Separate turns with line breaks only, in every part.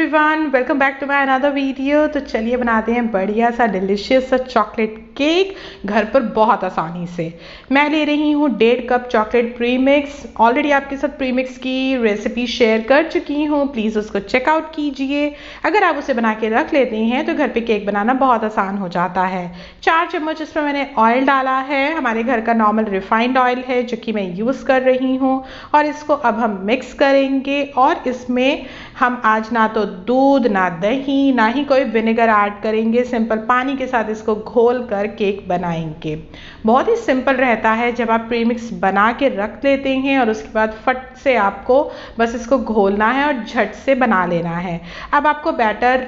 Everyone, welcome back to my another video. तो चलिए बनाते हैं बढ़िया सा डिलिशियस सा चॉकलेट केक घर पर बहुत आसानी से। मैं ले रही हूँ 1.5 कप चॉकलेट प्रीमिक्स। ऑलरेडी आपके साथ प्रीमिक्स की रेसिपी शेयर कर चुकी हूँ, प्लीज़ उसको चेकआउट कीजिए। अगर आप उसे बना के रख लेते हैं तो घर पे केक बनाना बहुत आसान हो जाता है। 4 चम्मच इसमें मैंने ऑयल डाला है, हमारे घर का नॉर्मल रिफाइंड ऑयल है जो कि मैं यूज़ कर रही हूँ। और इसको अब हम मिक्स करेंगे और इसमें हम आज ना तो दूध, ना दही, ना ही कोई विनेगर ऐड करेंगे। सिंपल पानी के साथ इसको घोल कर केक बनाएंगे। बहुत ही सिंपल रहता है जब आप प्रीमिक्स बना के रख लेते हैं और उसके बाद फट से आपको बस इसको घोलना है और झट से बना लेना है। अब आपको बैटर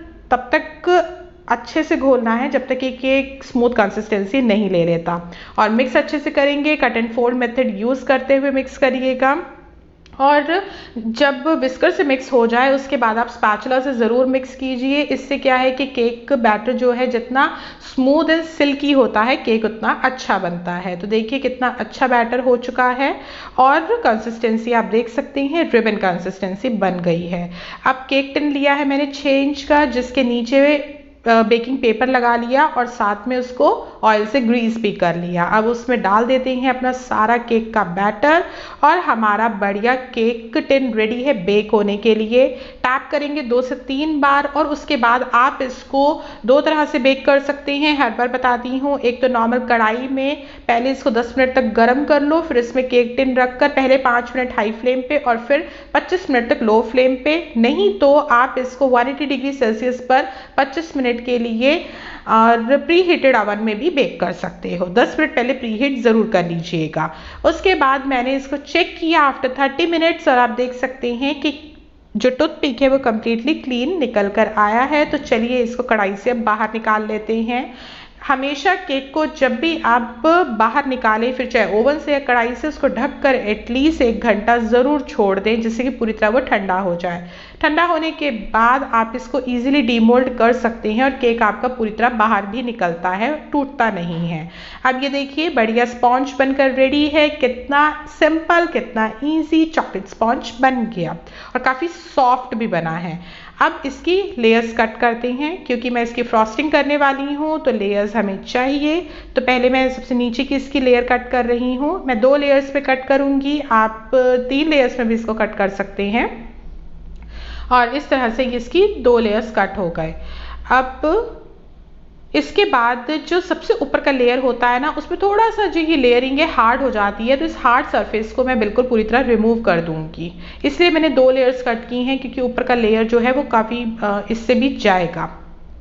तब तक अच्छे से घोलना है जब तक कि केक स्मूथ कंसिस्टेंसी नहीं ले लेता। और मिक्स अच्छे से करेंगे, cut and fold method use करते हुए मिक्स करिएगा। और जब विस्कर से मिक्स हो जाए उसके बाद आप स्पैचुला से ज़रूर मिक्स कीजिए। इससे क्या है कि केक बैटर जो है जितना स्मूथ एंड सिल्की होता है केक उतना अच्छा बनता है। तो देखिए कितना अच्छा बैटर हो चुका है और कंसिस्टेंसी आप देख सकते हैं रिबन कंसिस्टेंसी बन गई है। अब केक टिन लिया है मैंने 6 इंच का, जिसके नीचे बेकिंग पेपर लगा लिया और साथ में उसको ऑयल से ग्रीस भी कर लिया। अब उसमें डाल देते हैं अपना सारा केक का बैटर और हमारा बढ़िया केक टिन रेडी है बेक होने के लिए। टैप करेंगे 2 से 3 बार और उसके बाद आप इसको 2 तरह से बेक कर सकते हैं। हर बार बताती हूँ, एक तो नॉर्मल कढ़ाई में पहले इसको 10 मिनट तक गर्म कर लो, फिर इसमें केक टिन रखकर पहले 5 मिनट हाई फ्लेम पे और फिर 25 मिनट तक लो फ्लेम पे। नहीं तो आप इसको 180 डिग्री सेल्सियस पर 25 मिनट के लिए और प्री हीटेड ओवन में भी बेक कर सकते हो। 10 मिनट पहले प्री हीट ज़रूर कर लीजिएगा। उसके बाद मैंने इसको चेक किया आफ्टर 30 मिनट्स और आप देख सकते हैं कि जो टूथपिक है वो कम्प्लीटली क्लीन निकल कर आया है। तो चलिए इसको कढ़ाई से अब बाहर निकाल लेते हैं। हमेशा केक को जब भी आप बाहर निकालें, फिर चाहे ओवन से या कढ़ाई से, उसको ढककर एटलीस्ट 1 घंटा ज़रूर छोड़ दें जिससे कि पूरी तरह वो ठंडा हो जाए। ठंडा होने के बाद आप इसको इजीली डीमोल्ड कर सकते हैं और केक आपका पूरी तरह बाहर भी निकलता है, टूटता नहीं है। अब ये देखिए बढ़िया स्पॉन्ज बनकर रेडी है। कितना सिंपल, कितना ईजी चॉकलेट स्पॉन्ज बन गया और काफ़ी सॉफ्ट भी बना है। अब इसकी लेयर्स कट करते हैं क्योंकि मैं इसकी फ्रॉस्टिंग करने वाली हूँ तो लेयर्स हमें चाहिए। तो पहले मैं सबसे नीचे की इसकी लेयर कट कर रही हूँ। मैं 2 लेयर्स पे कट करूँगी, आप 3 लेयर्स में भी इसको कट कर सकते हैं। और इस तरह से इसकी 2 लेयर्स कट हो गए। अब इसके बाद जो सबसे ऊपर का लेयर होता है ना, उसमें थोड़ा सा जो ये लेयरिंग है हार्ड हो जाती है, तो इस हार्ड सरफेस को मैं बिल्कुल पूरी तरह रिमूव कर दूंगी। इसलिए मैंने 2 लेयर्स कट की हैं क्योंकि ऊपर का लेयर जो है वो काफ़ी इससे भी जाएगा।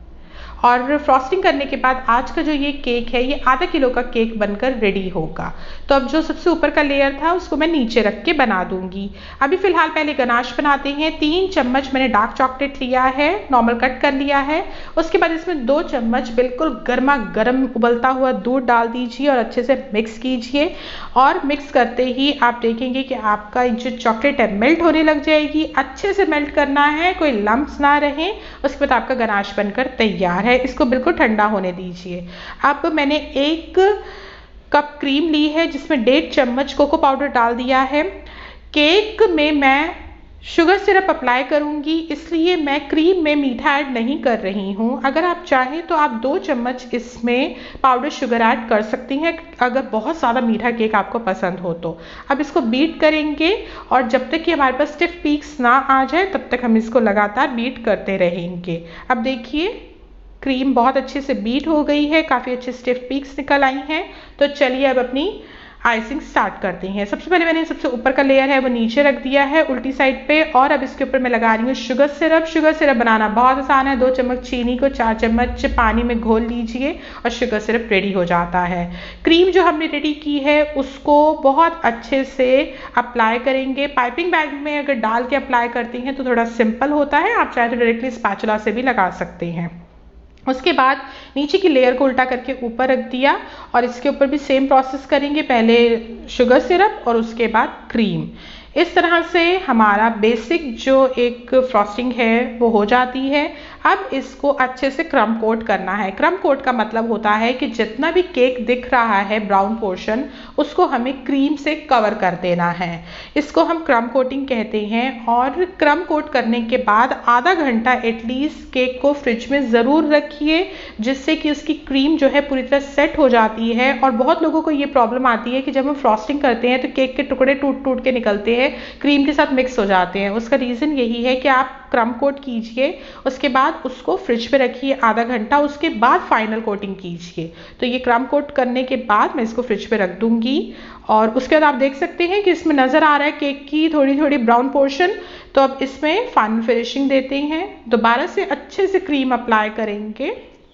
और फ्रॉस्टिंग करने के बाद आज का जो ये केक है ये आधा किलो का केक बनकर रेडी होगा। तो अब जो सबसे ऊपर का लेयर था उसको मैं नीचे रख के बना दूंगी। अभी फिलहाल पहले गनाश बनाते हैं। 3 चम्मच मैंने डार्क चॉकलेट लिया है, नॉर्मल कट कर लिया है। उसके बाद इसमें 2 चम्मच बिल्कुल गर्मा गर्म उबलता हुआ दूध डाल दीजिए और अच्छे से मिक्स कीजिए। और मिक्स करते ही आप देखेंगे कि आपका जो चॉकलेट है मेल्ट होने लग जाएगी। अच्छे से मेल्ट करना है, कोई लम्प्स ना रहे। उसके बाद आपका गनाश बनकर तैयार है। इसको बिल्कुल ठंडा होने दीजिए। अब मैंने 1 कप क्रीम ली है जिसमें 1.5 चम्मच कोको पाउडर डाल दिया है। केक में मैं शुगर सिरप अप्लाई करूंगी, इसलिए मैं क्रीम में मीठा ऐड नहीं कर रही हूं। अगर आप चाहें तो आप 2 चम्मच इसमें पाउडर शुगर ऐड कर सकती हैं अगर बहुत ज़्यादा मीठा केक आपको पसंद हो तो। अब इसको बीट करेंगे और जब तक कि हमारे पास स्टिफ पीक्स ना आ जाए तब तक हम इसको लगातार बीट करते रहेंगे। अब देखिए क्रीम बहुत अच्छे से बीट हो गई है, काफ़ी अच्छे स्टिफ पीक्स निकल आई हैं। तो चलिए अब अपनी आइसिंग स्टार्ट करते हैं। सबसे पहले मैंने सबसे ऊपर का लेयर है वो नीचे रख दिया है उल्टी साइड पे और अब इसके ऊपर मैं लगा रही हूँ शुगर सिरप। शुगर सिरप बनाना बहुत आसान है। 2 चम्मच चीनी को 4 चम्मच पानी में घोल लीजिए और शुगर सिरप रेडी हो जाता है। क्रीम जो हमने रेडी की है उसको बहुत अच्छे से अप्लाई करेंगे। पाइपिंग बैग में अगर डाल के अप्लाई करती हैं तो थोड़ा सिंपल होता है, आप चाहे तो डायरेक्टली स्पैचुला से भी लगा सकते हैं। उसके बाद नीचे की लेयर को उल्टा करके ऊपर रख दिया और इसके ऊपर भी सेम प्रोसेस करेंगे। पहले शुगर सिरप और उसके बाद क्रीम। इस तरह से हमारा बेसिक जो एक फ्रॉस्टिंग है वो हो जाती है। अब इसको अच्छे से क्रम कोट करना है। क्रम कोट का मतलब होता है कि जितना भी केक दिख रहा है ब्राउन पोर्शन, उसको हमें क्रीम से कवर कर देना है। इसको हम क्रम कोटिंग कहते हैं। और क्रम कोट करने के बाद आधा घंटा एटलीस्ट केक को फ्रिज में ज़रूर रखिए, जिससे कि उसकी क्रीम जो है पूरी तरह सेट हो जाती है। और बहुत लोगों को ये प्रॉब्लम आती है कि जब हम फ्रॉस्टिंग करते हैं तो केक के टुकड़े टूट टूट के निकलते हैं, क्रीम के साथ मिक्स हो जाते हैं। उसका रीज़न यही है कि आप क्रम कोट कीजिए, उसके बाद उसको फ्रिज पे रखिए आधा घंटा, उसके बाद फाइनल कोटिंग कीजिए। तो ये क्रम कोट करने के बाद मैं इसको फ्रिज पे रख दूंगी। और उसके बाद आप देख सकते हैं कि इसमें नज़र आ रहा है केक की थोड़ी थोड़ी ब्राउन पोर्शन। तो अब इसमें फाइनल फिनिशिंग देते हैं। दोबारा से अच्छे से क्रीम अप्लाई करेंगे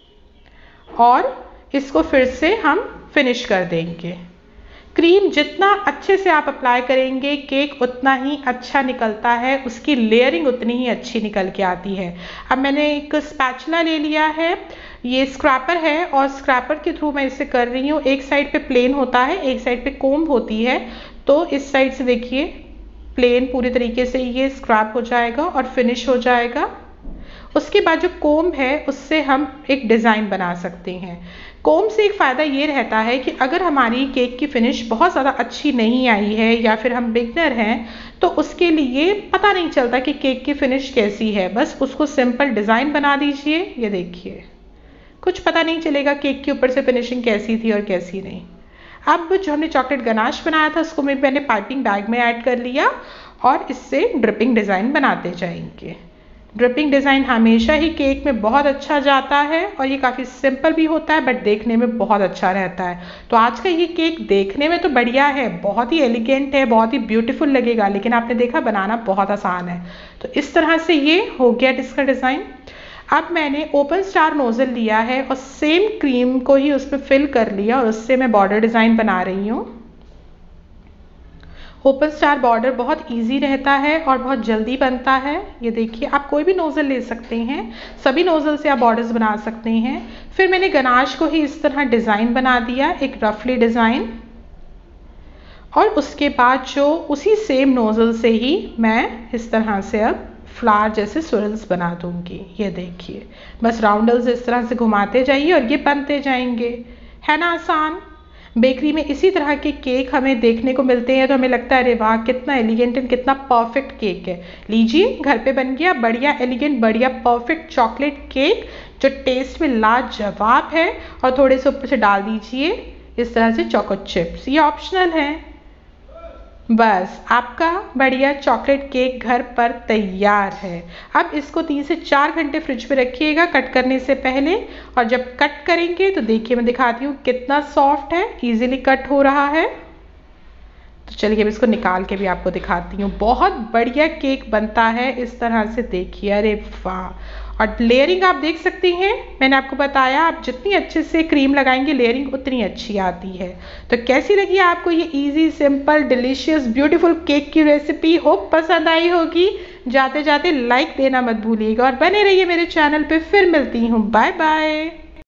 और इसको फिर से हम फिनिश कर देंगे। क्रीम जितना अच्छे से आप अप्लाई करेंगे, केक उतना ही अच्छा निकलता है, उसकी लेयरिंग उतनी ही अच्छी निकल के आती है। अब मैंने एक स्पैचुला ले लिया है, ये स्क्रैपर है और स्क्रैपर के थ्रू मैं इसे कर रही हूँ। एक साइड पे प्लेन होता है, एक साइड पे कोम्ब होती है। तो इस साइड से देखिए प्लेन पूरी तरीके से ये स्क्रैप हो जाएगा और फिनिश हो जाएगा। उसके बाद जो कोम्ब है उससे हम एक डिज़ाइन बना सकते हैं। कोम्ब से एक फ़ायदा ये रहता है कि अगर हमारी केक की फिनिश बहुत ज़्यादा अच्छी नहीं आई है या फिर हम बिगनर हैं, तो उसके लिए पता नहीं चलता कि केक की फिनिश कैसी है। बस उसको सिंपल डिज़ाइन बना दीजिए। ये देखिए कुछ पता नहीं चलेगा केक के ऊपर से फिनिशिंग कैसी थी और कैसी नहीं। अब जो हमने चॉकलेट गनाश बनाया था उसको मैंने पाइपिंग बैग में ऐड कर लिया और इससे ड्रिपिंग डिज़ाइन बनाते जाएंगे। ड्रिपिंग डिज़ाइन हमेशा ही केक में बहुत अच्छा जाता है और ये काफ़ी सिंपल भी होता है बट देखने में बहुत अच्छा रहता है। तो आज का ये केक देखने में तो बढ़िया है, बहुत ही एलिगेंट है, बहुत ही ब्यूटीफुल लगेगा, लेकिन आपने देखा बनाना बहुत आसान है। तो इस तरह से ये हो गया इसका डिज़ाइन। अब मैंने ओपन स्टार नोज़ल लिया है और सेम क्रीम को ही उस पर फिल कर लिया और उससे मैं बॉर्डर डिज़ाइन बना रही हूँ। ओपन स्टार बॉर्डर बहुत इजी रहता है और बहुत जल्दी बनता है। ये देखिए आप कोई भी नोज़ल ले सकते हैं, सभी नोज़ल से आप बॉर्डर्स बना सकते हैं। फिर मैंने गनाश को ही इस तरह डिज़ाइन बना दिया, एक रफली डिज़ाइन। और उसके बाद जो उसी सेम नोज़ल से ही मैं इस तरह से अब फ्लावर जैसे swirls बना दूंगी। ये देखिए बस राउंडल्स इस तरह से घुमाते जाइए और ये बनते जाएंगे। है ना आसान। बेकरी में इसी तरह के केक हमें देखने को मिलते हैं तो हमें लगता है अरे वाह कितना एलिगेंट एंड कितना परफेक्ट केक है। लीजिए घर पे बन गया बढ़िया एलिगेंट बढ़िया परफेक्ट चॉकलेट केक जो टेस्ट में लाजवाब है। और थोड़े से ऊपर से डाल दीजिए इस तरह से चोको चिप्स, ये ऑप्शनल है। बस आपका बढ़िया चॉकलेट केक घर पर तैयार है। अब इसको 3 से 4 घंटे फ्रिज में रखिएगा कट करने से पहले। और जब कट करेंगे तो देखिए मैं दिखाती हूँ कितना सॉफ्ट है, इजीली कट हो रहा है। तो चलिए अब इसको निकाल के भी आपको दिखाती हूँ। बहुत बढ़िया केक बनता है इस तरह से, देखिए अरे वाह। और लेयरिंग आप देख सकती हैं, मैंने आपको बताया आप जितनी अच्छे से क्रीम लगाएंगे लेयरिंग उतनी अच्छी आती है। तो कैसी लगी आपको ये easy simple delicious beautiful cake की रेसिपी? होप पसंद आई होगी। जाते जाते लाइक देना मत भूलिएगा और बने रहिए मेरे चैनल पे। फिर मिलती हूँ, बाय बाय।